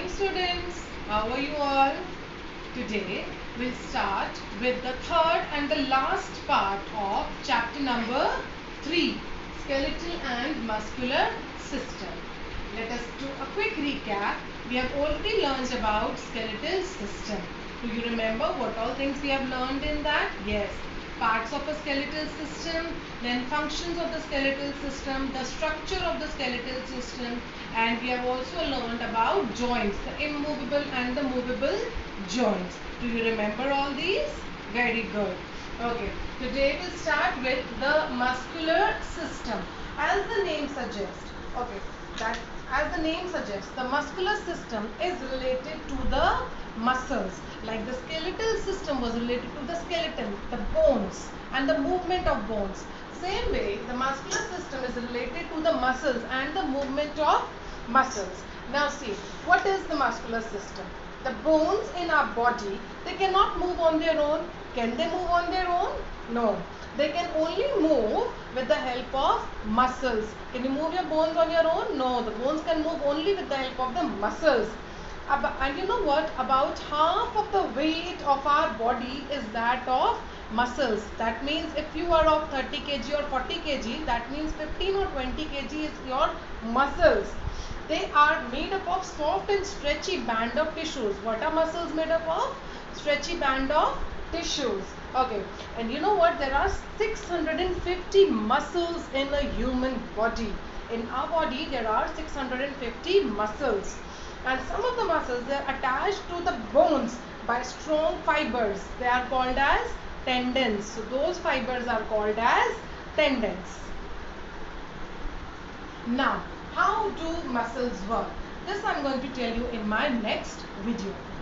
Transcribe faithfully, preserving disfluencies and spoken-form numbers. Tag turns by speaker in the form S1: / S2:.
S1: morning students, how are you all? Today we'll start with the third and the last part of chapter number three, skeletal and muscular system. Let us do a quick recap. We have already learned about skeletal system. Do you remember what all things we have learned in that? Yes. Parts of a skeletal system, then functions of the skeletal system, the structure of the skeletal system, and we have also learned about joints, the immovable and the movable joints. Do you remember all these? Very good. Okay, today we'll start with the muscular system. As the name suggests, okay, that as the name suggests, the muscular system is related to the muscles. Like the skeletal system was related to the skeleton, the bones and the movement of bones. Same way, the muscular system is related to the muscles and the movement of muscles. Now see, what is the muscular system? The bones in our body, they cannot move on their own. Can they move on their own? No. They can only move with the help of muscles. Can you move your bones on your own? No. The bones can move only with the help of the muscles. And you know what? About half of the weight of our body is that of muscles. That means if you are of thirty kilograms or forty kilograms, that means fifteen or twenty kilograms is your muscles. They are made up of soft and stretchy band of tissues. What are muscles made up of? Stretchy band of tissues. Okay. And you know what? There are six hundred fifty muscles in a human body. In our body, there are six hundred fifty muscles. And some of the muscles, they are attached to the bones by strong fibers. They are called as tendons. So those fibers are called as tendons. Now, how do muscles work? This I am going to tell you in my next video.